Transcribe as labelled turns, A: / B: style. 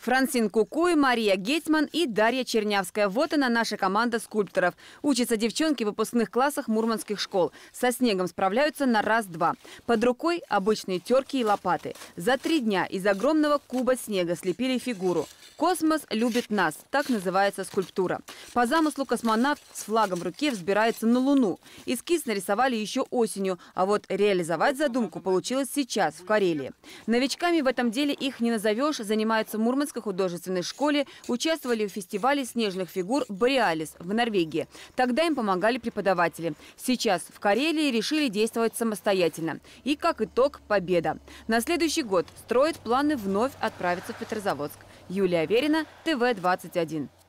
A: Франсин Кукуй, Мария Гетьман и Дарья Чернявская. Вот она, наша команда скульпторов. Учатся девчонки в выпускных классах мурманских школ. Со снегом справляются на раз-два. Под рукой обычные терки и лопаты. За 3 дня из огромного куба снега слепили фигуру. «Космос любит нас» – так называется скульптура. По замыслу космонавт с флагом в руке взбирается на Луну. Эскиз нарисовали еще осенью, а вот реализовать задумку получилось сейчас, в Карелии. Новичками в этом деле их не назовешь, занимаются в Мурманской художественной школе, участвовали в фестивале снежных фигур «Бореалис» в Норвегии. Тогда им помогали преподаватели. Сейчас в Карелии решили действовать самостоятельно. И как итог – победа. На следующий год строят планы вновь отправиться в Петрозаводск. Юлия Аверина, ТВ-21.